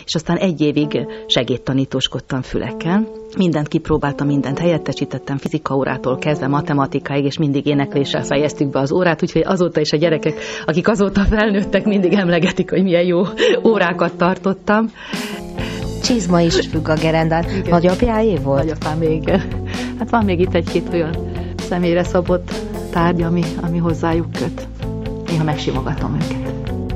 és aztán 1 évig segédtanítóskodtam fülekkel. Mindent kipróbáltam, mindent helyettesítettem, fizikaórától kezdve matematikáig, és mindig énekléssel fejeztük be az órát, úgyhogy azóta is a gyerekek, akik azóta felnőttek, mindig emlegetik, hogy milyen jó órákat tartottam. Csizma is függ a gerendán. Nagyapjáé volt? Nagyapám még. Hát van még itt 1-2 olyan személyre szabott tárgy, ami hozzájuk köt. Néha megsimogatom őket.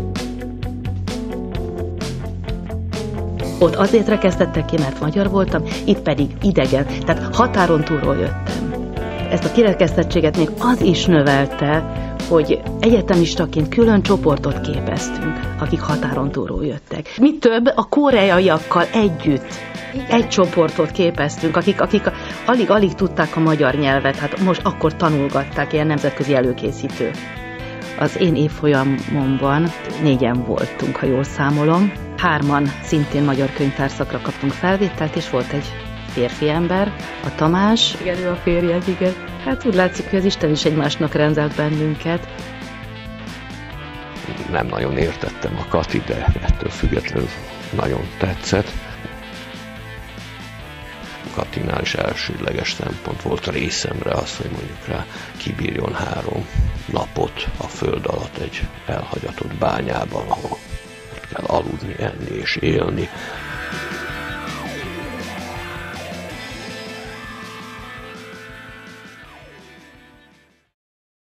Ott azért rekesztettek ki, mert magyar voltam, itt pedig idegen, tehát határon túlról jöttem. Ezt a kirekesztettséget még az is növelte, hogy egyetemistaként külön csoportot képeztünk, akik határon túlról jöttek. Mi több, a koreaiakkal együtt egy csoportot képeztünk, akik alig tudták a magyar nyelvet, hát most akkor tanulgatták, ilyen nemzetközi előkészítő. Az én évfolyamomban 4-en voltunk, ha jól számolom. 3-an szintén magyar könyvtárszakra kaptunk felvételt, és volt egy férfi ember, a Tamás. Igen, ő a férje, igen. Hát úgy látszik, hogy az Isten is egymásnak rendelt bennünket. Nem nagyon értettem a Kati, de ettől függetlenül nagyon tetszett. Katinál is elsődleges szempont volt részemre az, hogy mondjuk rá kibírjon 3 napot a föld alatt egy elhagyatott bányában, ahol kell aludni, enni és élni.